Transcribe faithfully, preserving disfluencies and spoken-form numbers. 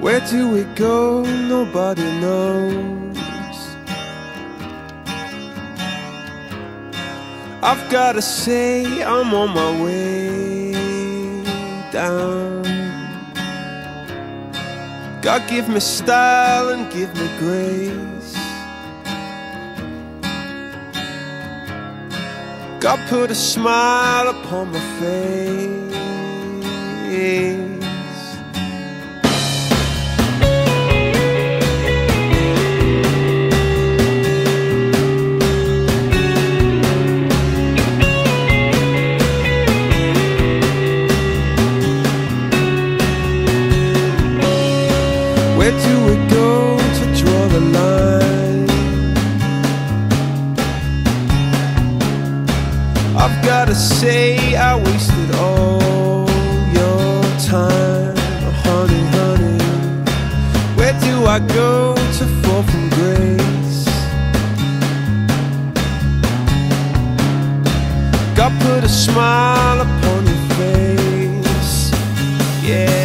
Where do we go? Nobody knows. I've gotta say I'm on my way down. God give me style and give me grace. God put a smile upon my face. Where do we go to draw the line? I've gotta say I wasted all your time. Honey, honey, where do I go to fall from grace? God put a smile upon your face, yeah.